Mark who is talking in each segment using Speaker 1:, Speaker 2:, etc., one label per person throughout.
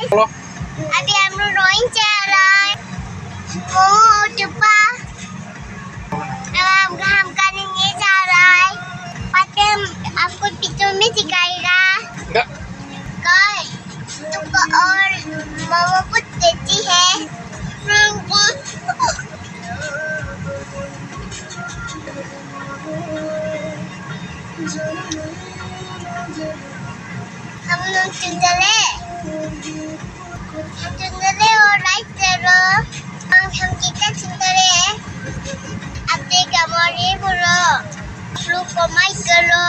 Speaker 1: Halo.
Speaker 2: Abi amru drawing cerai. Oh, coba. Dalam gaham ini cerai. Pakai aku pitung ni sikaira.
Speaker 1: Enggak.
Speaker 2: Kai. Tu or mama put देती है. हम लोग चुंदले और right करो हम kita चुंदले अपने कमरे बोलो फ्लू को माइक करो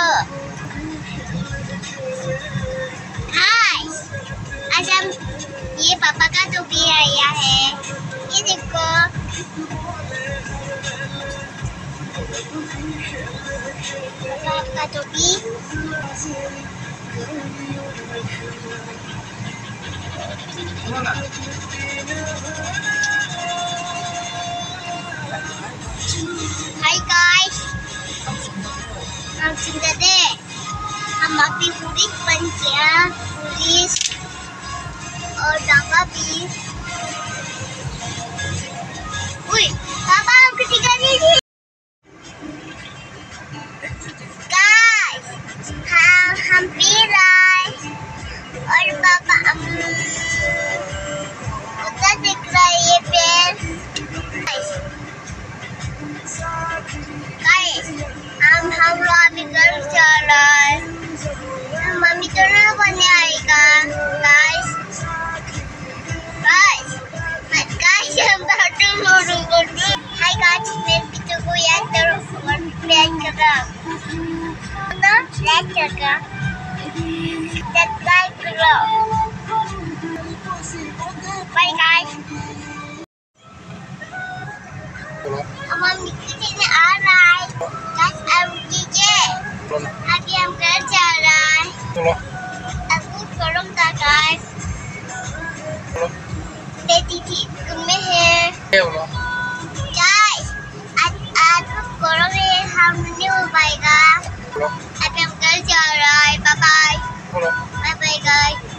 Speaker 2: हाय आज हम ये पापा का टोपी आया है ये देखो पापा का टोपी Hai guys, हम चुंदले हम अभी पुलिस बन गया पुलिस और डाका भी उई पापा हम कटिंग दीदी guys हम पी रहे और पापा उधर दिख रहा है ये पेड़ guys हम अभी घर जा रहा है मम्मी तो ना बने आएगा guys हम बाटू मोड़ू हाय guys मेरे पिता को याद करो और प्यार करो ना लाइक करो सब्सक्राइब करो बाय guys मम्मी किचन आ रहा है guys अब कीजिए अभी हम घर जा रहा है aku korong tak guys Titi में है guys aku korong है हम नहीं हो पाएगा अभी हम घर जा रहा है bye bye guys